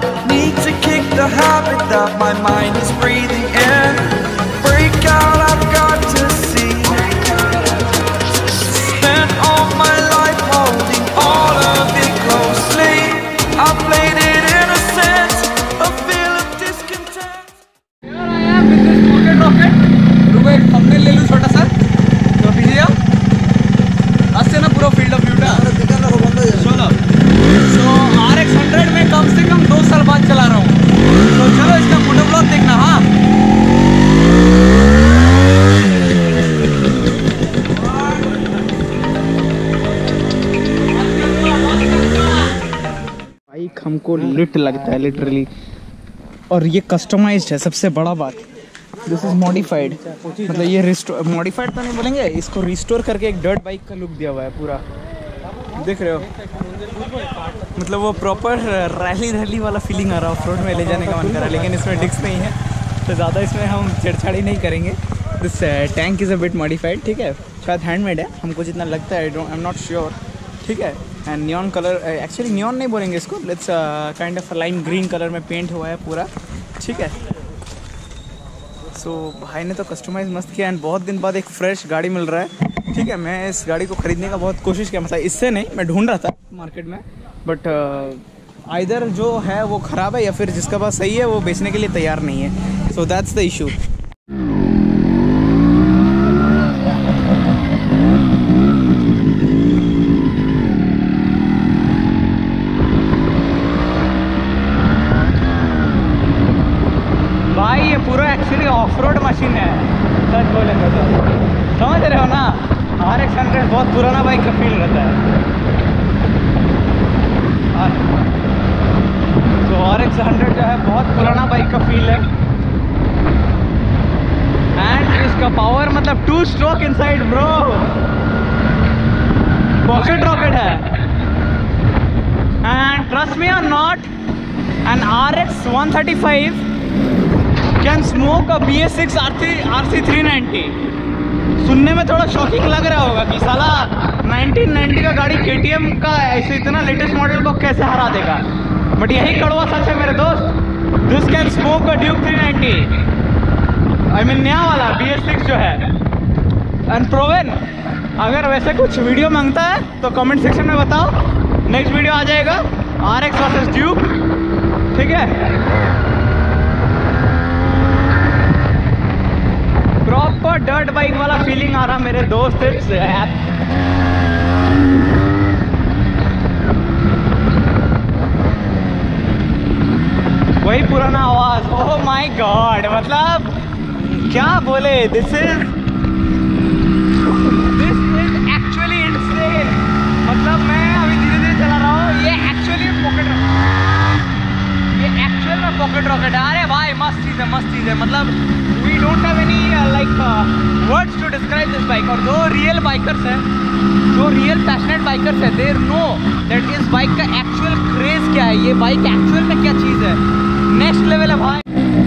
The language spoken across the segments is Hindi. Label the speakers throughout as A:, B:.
A: need to kick the habit that my mind is breathing in. Break out, I've got to see. Spent all my life holding all of it closely. I played it innocent, a feel of discontent.
B: Here I am with this pocket rocket. रुको एक thumbnail ले लूँ छोटा सा। तो भैया आज से ना पूरा फील्ड ऑफ व्यू था। चलो so RX100 में कम से कम 2 साल बाद चला रहा हूँ। तो चलो इसका मोटो ब्लॉग देखना। हाँ बाइक हमको लिट लगता है लिटरली, और ये कस्टमाइज्ड है। सबसे बड़ा बात, दिस इज मॉडिफाइड। मतलब ये रिस्टोर मॉडिफाइड तो नहीं बोलेंगे, इसको रिस्टोर करके एक डर्ट बाइक का लुक दिया हुआ है पूरा। देख रहे हो, मतलब वो प्रॉपर रैली वाला फीलिंग आ रहा है। ऑफ रोड में ले जाने का मन कर रहा है, लेकिन इसमें डिस्क नहीं है तो ज़्यादा इसमें हम छेड़छाड़ी नहीं करेंगे। This tank is a bit modified, ठीक है। शायद हैंडमेड है, हमको जितना लगता है। आई एम नॉट श्योर, ठीक है। And neon colour, actually neon नहीं बोलेंगे इसको, it's kind of lime green colour में पेंट हुआ है पूरा, ठीक है। सो भाई ने तो कस्टमाइज़ मस्त किया, एंड बहुत दिन बाद एक फ्रेश गाड़ी मिल रहा है, ठीक है। मैं इस गाड़ी को ख़रीदने का बहुत कोशिश किया, मतलब इससे नहीं, मैं ढूंढ रहा था मार्केट में, बट आइदर जो है वो ख़राब है या फिर जिसका पास सही है वो बेचने के लिए तैयार नहीं है। So that's the issue. भाई ये पूरा एक्चुअली ऑफ रोड मशीन है, सच बोलेंगे तो। समझ रहे हो ना, RX100 बहुत पुराना बाइक का फील रहता है। तो RX100 जो है बहुत पुराना बाइक का फील है। एंड इसका पावर मतलब 2 stroke inside bro, pocket rocket है। एंड ट्रस्ट मी और not, an RX135 can smoke a BS6 RC390। सुनने में थोड़ा शॉकिंग लग रहा होगा कि साला 1990 का गाड़ी KTM का ऐसे इतना लेटेस्ट मॉडल को कैसे हरा देगा, बट यही कड़वा सच है मेरे दोस्त। This can smoke a Duke 390, I mean नया वाला BS6 जो है, एंड प्रोवन। अगर वैसे कुछ वीडियो मांगता है तो कमेंट सेक्शन में बताओ, नेक्स्ट वीडियो आ जाएगा RX वर्सेस ड्यूक, ठीक है। प्रॉपर डर्ट बाइक वाला फीलिंग आ रहा मेरे दोस्त। वही पुराना आवाज, ओह माय गॉड, मतलब क्या बोले, दिस इज एक्चुअली इनसेन। मतलब मैं अभी धीरे धीरे चला रहा हूँ, ये एक्चुअली पॉकेट रॉकेट है। अरे भाई मस्त चीज़ है, मस्त चीज़ है। मतलब we don't have any like words to describe this bike. और जो रियल बाइकर्स हैं, जो रियल पैशनेट बाइकर्स हैं, दे नो दैट इस बाइक का एक्चुअल क्रेज़ क्या है, ये बाइक एक्चुअल में क्या चीज़ है। नेक्स्ट लेवल है भाई।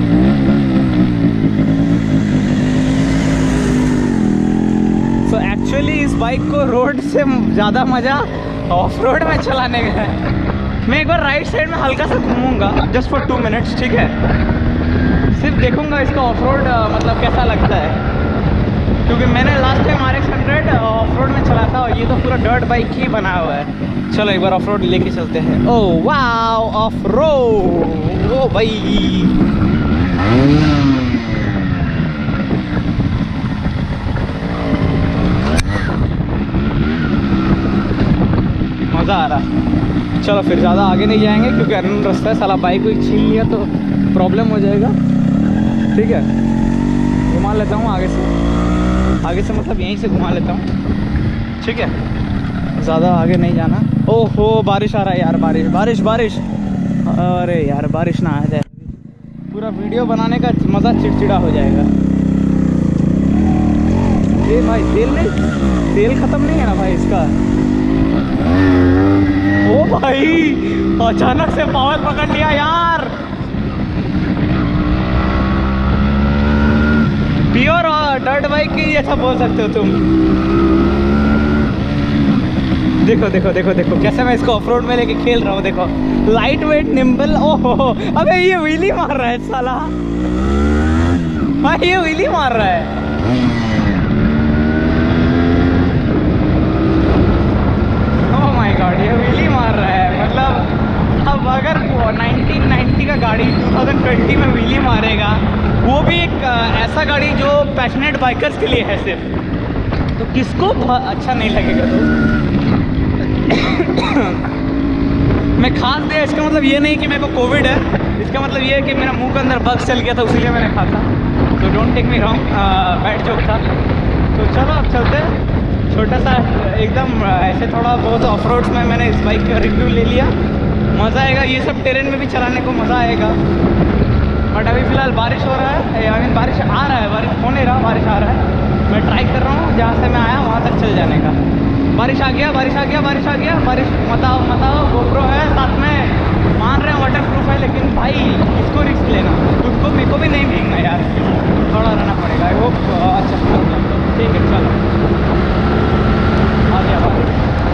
B: सो एक्चुअली इस बाइक को रोड से ज़्यादा मज़ा ऑफ रोड में चलाने का है। मैं एक बार राइट साइड में हल्का सा घूमूंगा जस्ट फॉर 2 मिनट्स, ठीक है। सिर्फ देखूंगा इसका ऑफ रोड मतलब कैसा लगता है, क्योंकि मैंने last time RX100 of road में चला था और ये तो पूरा डर्ट बाइक ही बना हुआ है। चलो एक बार ऑफ रोड लेके चलते हैं। Oh wow, off road, oh भाई मज़ा आ रहा। चलो फिर ज़्यादा आगे नहीं जाएंगे क्योंकि अननोन रास्ता है, साला बाइक को छीन लिया तो प्रॉब्लम हो जाएगा, ठीक है। घुमा लेता हूँ आगे से मतलब यहीं से घुमा लेता हूँ, ठीक है। ज़्यादा आगे नहीं जाना। ओहो बारिश आ रहा है यार, बारिश। अरे यार बारिश ना आ जाए, पूरा वीडियो बनाने का मज़ा चिड़चिड़ा हो जाएगा। ये भाई तेल ख़त्म नहीं है ना भाई इसका। ओ भाई अचानक से पावर पकड़ लिया यार। प्योर डर्ट बाइक की ऐसा बोल सकते हो तुम। देखो देखो देखो देखो कैसे मैं इसको ऑफ रोड में लेके खेल रहा हूँ। देखो लाइट वेट निम्बल। ओहो अबे ये व्हीली मार रहा है साला। हाँ ये व्हीली मार रहा है। ओह माय गॉड ये व्हीली मार रहा है। मतलब अब अगर 1990 का गाड़ी 2020 में व्हीली मारेगा, वो भी एक ऐसा गाड़ी जो पैशनेट बाइकर्स के लिए है सिर्फ, तो किसको अच्छा नहीं लगेगा। तो मैं खास दिया इसका मतलब ये नहीं कि मेरे को कोविड है, इसका मतलब ये है कि मेरा मुंह के अंदर बग चल गया था इसीलिए मैंने खाता। तो don't take me wrong, bad joke था। तो चलो अब चलते हैं। छोटा सा एकदम ऐसे थोड़ा बहुत ऑफ रोड्स में मैंने इस बाइक का रिव्यू ले लिया। मज़ा आएगा, ये सब टेरेन में भी चलाने को मज़ा आएगा। बट अभी फ़िलहाल बारिश हो रहा है, आई मीन बारिश आ रहा है, बारिश हो नहीं रहा, बारिश आ रहा है। मैं ट्राई कर रहा हूँ जहाँ से मैं आया वहाँ तक चल जाने का। बारिश आ गया, बारिश आ गया, बारिश आ गया, बारिश बताओ गोप्रो है साथ में, मान रहे हैं वाटर प्रूफ है, लेकिन भाई इसको रिस्क लेना, खुद को मेरे को भी नहीं भीगना यार, थोड़ा रहना पड़ेगा। आई होप अच्छा ठीक है। चलो आ गया बारिश।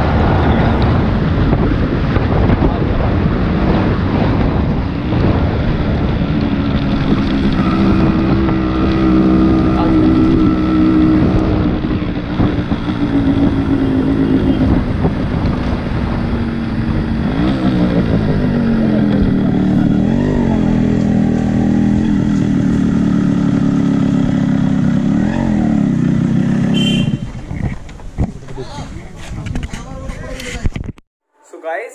B: Guys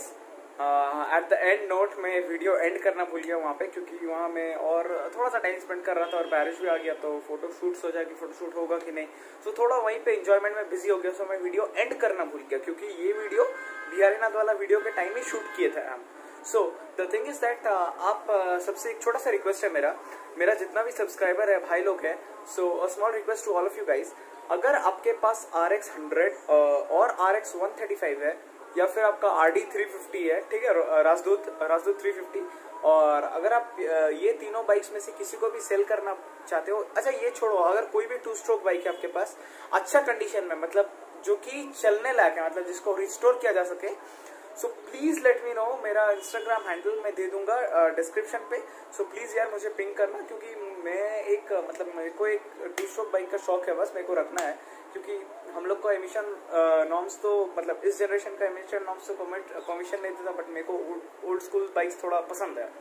B: at the end note में वीडियो एंड करना भूल गया वहाँ पे, क्योंकि वहाँ मैं और थोड़ा सा टाइम स्पेंड कर रहा था और बारिश भी आ गया, तो फोटो शूट्स हो जाएगी, फोटो शूट होगा कि नहीं, सो थोड़ा वहीं पे एंजॉयमेंट में बिजी हो गया। सो मैं वीडियो एंड करना भूल गया, क्योंकि ये वीडियो बिहारीनाथ वाला वीडियो के टाइम ही शूट किए थे हम। So the thing is that आप सबसे एक छोटा सा रिक्वेस्ट है मेरा जितना भी सब्सक्राइबर है भाई लोग है, so a small request to all of you guys, अगर आपके पास RX 100 और RX 135 है, या फिर आपका RD 350 है, ठीक है, राजदूत 350, और अगर आप ये तीनों बाइक्स में से किसी को भी सेल करना चाहते हो, अच्छा ये छोड़ो, अगर कोई भी 2 स्ट्रोक बाइक है आपके पास अच्छा कंडीशन में, मतलब जो कि चलने लायक है, मतलब जिसको रिस्टोर किया जा सके, so please let me know. मेरा इंस्टाग्राम हैंडल मैं दे दूंगा डिस्क्रिप्शन पे, सो प्लीज यार मुझे पिंग करना, क्योंकि मैं एक मतलब मेरे को एक 2 स्ट्रोक बाइक का शौक है, बस मेरे को रखना है, क्योंकि हम लोग को एमिशन नॉर्म्स तो मतलब इस जनरेशन का एमिशन नॉर्म्स तो परमिशन नहीं देता, बट मेरे को ओल्ड स्कूल बाइक्स थोड़ा पसंद है।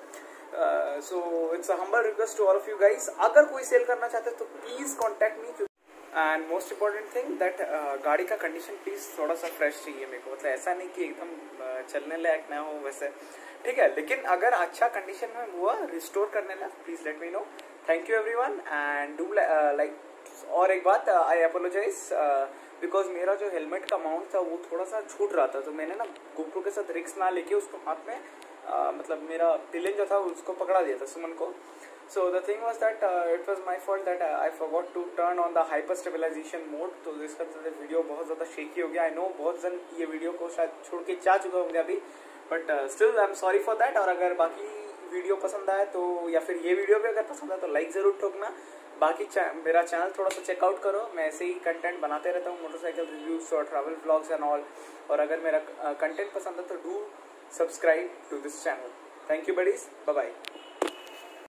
B: So it's a humble request to all of you guys, अगर कोई सेल करना चाहते हैं तो please contact me. And most important thing that गाड़ी का कंडीशन प्लीज थोड़ा सा फ्रेश चाहिए मेरे को, मतलब ऐसा नहीं कि एकदम चलने लायक ना हो वैसे, ठीक है, लेकिन अगर अच्छा कंडीशन में हुआ रिस्टोर करने लायक, please let me know. Thank you everyone and do like. और एक बात, आई अपोलोजाइज बिकॉज मेरा जो हेलमेट का माउंट था वो थोड़ा सा छूट रहा था, तो मैंने ना गोप्रो के साथ रिक्स ना लेके उसको हाथ में मतलब मेरा पिलन जो था उसको पकड़ा दिया था सुमन को। So the thing was that it was my fault that I forgot to turn on the hyper stabilization mode, तो इसका वीडियो बहुत ज़्यादा शेकी हो गया। आई नो बहुत जन ये वीडियो को शायद छोड़ के जा चुके होंगे अभी, but still I am sorry for that. और अगर बाकी वीडियो पसंद आए तो, या फिर ये वीडियो भी अगर पसंद आए तो लाइक ज़रूर ठोकना। बाकी मेरा चैनल थोड़ा सा चेकआउट करो, मैं ऐसे ही कंटेंट बनाते रहता हूँ, मोटरसाइकिल रिव्यूज और ट्रैवल व्लॉग्स एंड ऑल। और अगर मेरा कंटेंट पसंद है तो do subscribe to this channel. Thank you buddies, bye bye.